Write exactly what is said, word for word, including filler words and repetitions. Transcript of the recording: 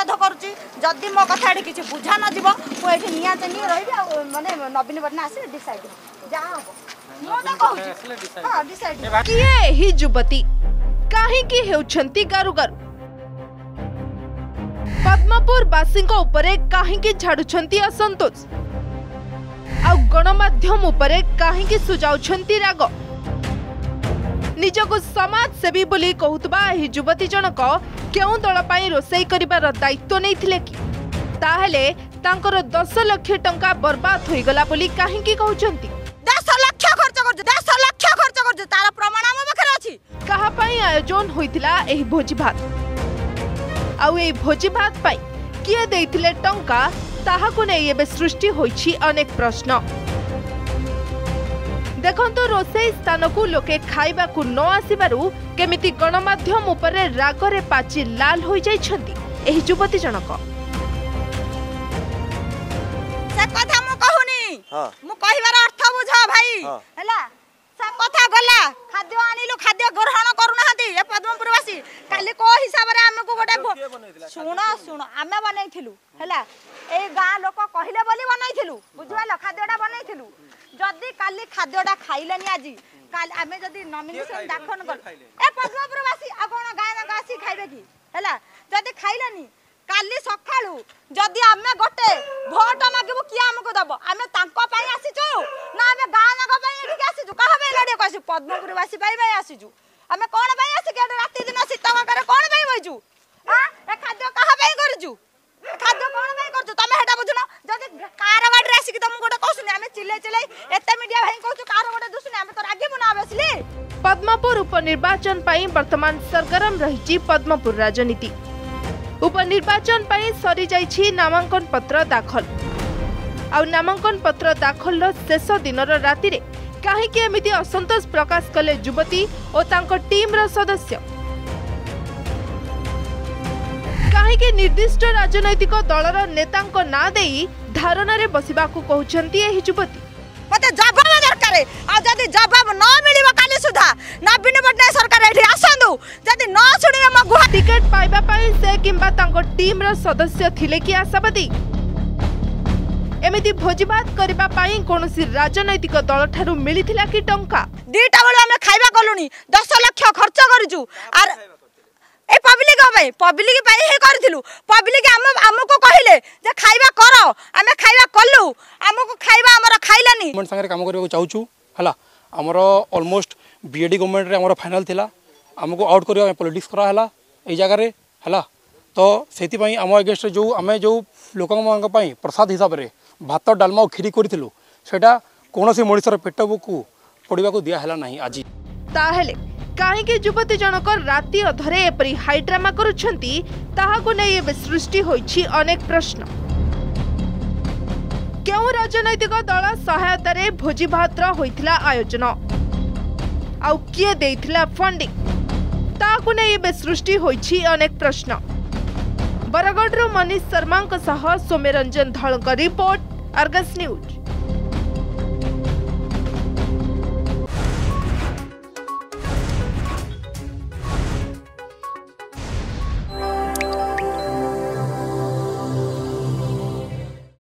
प्रतिरोध करुच्ची जदि मो कथा किसी बुझा न जीव मुझे निहत नहीं रही माने नवीन पट्टनायक आसे डिसाइड जहाँ हम किए ही युवती काहींकी हेउछंती गारु गारु पद्मपुर बासी उपरे काहींकी झाड़ुछंती असंतोष आ गणमाध्यम उपरे काहींकी सुजाउछंती राग निजको समाज सेवी बोली कहूतबा एही युवती जनक केउ दल पई रोसई करिबार दायित्व नैथिले कि ताहेले तांकर दस लाख टंका बर्बाद होई गला बोली काहींकी कहउछंती दस लाख खर्च करजु दस लाख खर्च करजु तार प्रमाण हम बखरे अछि कहा पई आयोजन होइतिला एही भोजी भात आउ एही भोजी भात पई किए देइथिले टंका ताहाको नै एबे सृष्टि होइछि अनेक प्रश्न देखंतु रोसई स्थान को लोके खाइबा को न आसीबारु केमिति गणमाध्यम उपरे रागरे पाची लाल होई जाइछंती एही युवती जनक से कथा मु कहूनी मु कहिबार अर्थ बुझ भाई हला से कथा गला खाद्य आनिलु खाद्य ग्रहण करूना हती ए पद्मपुरवासी काली को हिसाब रे हमको गोटे सुनो सुनो आमे बनैथिलु हला ए गां लोक कहिले बोली बनैथिलु बुझवालो खाद्यटा बनैथिलु जदि काली खाद्यटा खाइलेनी आज काल आमे जदि नॉमिनेशन दाखन कर ए पद्मपुरवासी आ कोन गां गां आसी खाइबे की हला जदि खाइलेनी काली सखाळू जदि आमे गोटे भोट मागबो किया हमको दबो आमे तांको पई आसीचु ना आमे गां नाग पई एठी आसीचु कहा बे लडे कोसी पद्मपुरवासी पई पई आसीचु आमे कोन पई आसी के राती दिन सीता करे कोन पई होइचु हां ए खाद्य कहा पई करजु खाद्य कोन पई करजु तमे हेटा बुझुनो जदि कार बाडरे आसी कि तुम गोटे कहसुनी आमे चिल्ले चिल्ले एते मीडिया भाई कहछु कार गोटे दुसुनी आमे तो रागी बुना बेसली पद्मपुर उपनिर्वाचन पई वर्तमान सरगरम रहिछि पद्मपुर राजनीति उपनिर्वाचन पई सरी जाइछि नामांकन पत्र दाखल आ नामांकन पत्र दाखल शेष दिन राति रे काहेकि एमिति असंतोष प्रकाश कले युवती और तांको टीम रो सदस्य काहेकि निर्दिष्ट राजनैतिक दलर नेतांको ना देई धारणा रे बसिबा को कहउछंती एही युवती मते जवाब दरकार आ जदी जवाब न मिलिबो काली सुधा नवीन पट्टनायक सरकार एठी आसंदु जदी न सुनिबे म गुहा टिकट पाइबा पई से किंबा तांको टीम रो सदस्य थिले कि आशावादी एमिति भोजीभात करबा पई कोनोसी राजनैतिक दल ठारू मिलिथिला कि टंका दीटा बेले हम खाइबा कलुनी दस लाख खर्च करिजु आर ए पब्लिक भाई पब्लिक पाई हे करथिलु पब्लिक हम हमको कहिले जे खाइबा करो हमें खाइबा कलु हमको खाइबा हमर खाइलानी गवर्नमेंट संगे काम करबो चाहूछु हला हमर ऑलमोस्ट बीएडी गवर्नमेंट रे हमर फाइनल थिला हमको आउट करियो पॉलिटिक्स करा हला ए जगह रे हला तो सेति पई हम अगेंस्ट जो हमें जो लोकन मान पई प्रसाद हिसाब रे भात डालमा खीरी करथिलु सेटा कोनोसी मनिसर पेटबो को पडिबा को दिया हला नाही आजी ताहेले काहेकि युवती जनक राति अधरे एपरी हाइड्रामा करुछंती ताहाको नै एबे सृष्टि होइछि अनेक प्रश्न केउ राजनैतिक दल सहायता रे भोजी भात्र होइथिला आयोजन आउ किए देइथिला फंडिंग ताहाको नै एबे सृष्टि होइछि अनेक प्रश्न बरगढ़ मनीष शर्मा सह Soumyaranjan Dhalak report Argus news.